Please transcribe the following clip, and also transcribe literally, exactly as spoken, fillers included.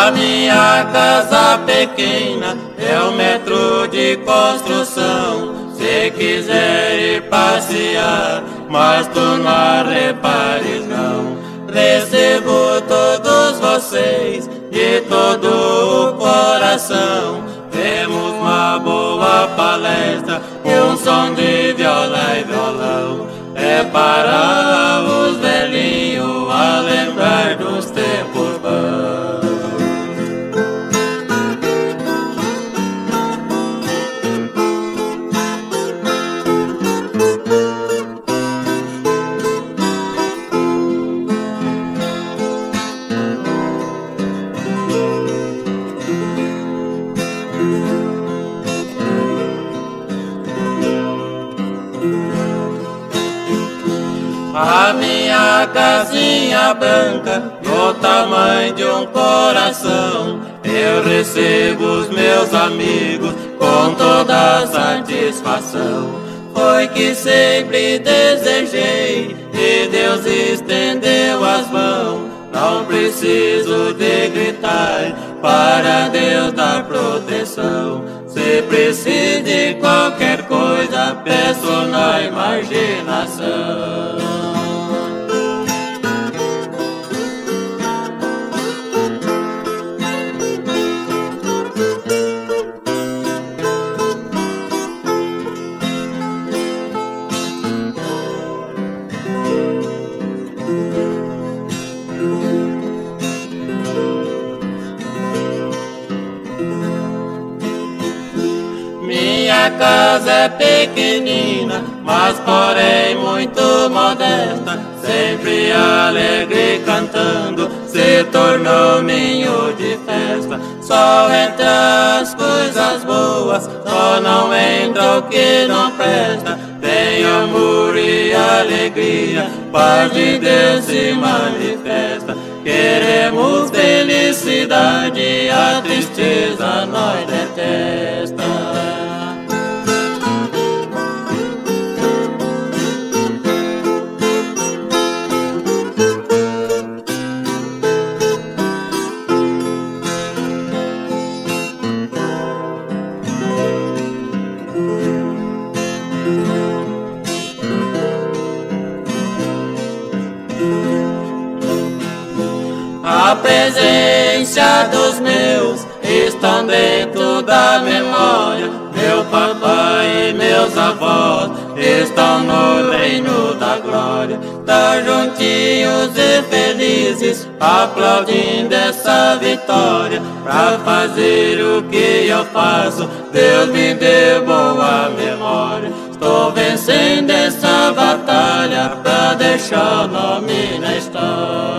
A minha casa pequena é um metro de construção. Se quiser ir passear, mas tu não repares não. Recebo todos vocês de todo o coração. Temos uma boa palestra e um som de viola e violão. É para os velhinhos a lembrar dos tempos bons. A minha casinha branca, do tamanho de um coração, eu recebo os meus amigos com toda satisfação. Foi que sempre desejei e Deus estendeu as mãos. Não preciso de gritar para Deus dar proteção. Se precisa de qualquer coisa, peço na imaginação. Minha casa é pequenina, mas porém muito modesta. Sempre alegre cantando, se tornou ninho de festa. Só entra as coisas boas, só não entra o que não presta. Tem amor e alegria, paz de Deus se manifesta. Queremos felicidade, a tristeza nós detesta. A presença dos meus estão dentro da memória. Meu papai e meus avós estão no reino da glória. Tá juntinhos e felizes, aplaudindo essa vitória. Pra fazer o que eu faço, Deus me deu boa memória. Estou vencendo essa batalha pra deixar o nome na história.